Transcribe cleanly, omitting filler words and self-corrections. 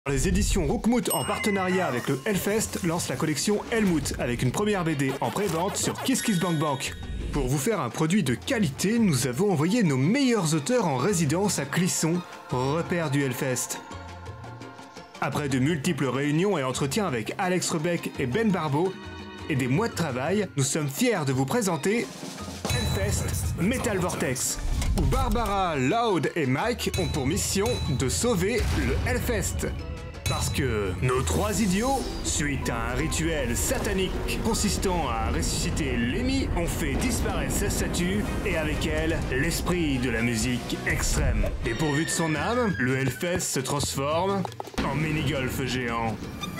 Les éditions Roukmout en partenariat avec le Hellfest lancent la collection Helmut avec une première BD en pré-vente sur KissKissBankBank. Pour vous faire un produit de qualité, nous avons envoyé nos meilleurs auteurs en résidence à Clisson, repère du Hellfest. Après de multiples réunions et entretiens avec Alex Rebec et Ben Barbeau, et des mois de travail, nous sommes fiers de vous présenter Hellfest Metal Vortex, où Barbara, Loud et Mike ont pour mission de sauver le Hellfest. Parce que nos trois idiots, suite à un rituel satanique consistant à ressusciter Lemmy, ont fait disparaître sa statue et avec elle, l'esprit de la musique extrême. Dépourvu de son âme, le Hellfest se transforme en mini-golf géant.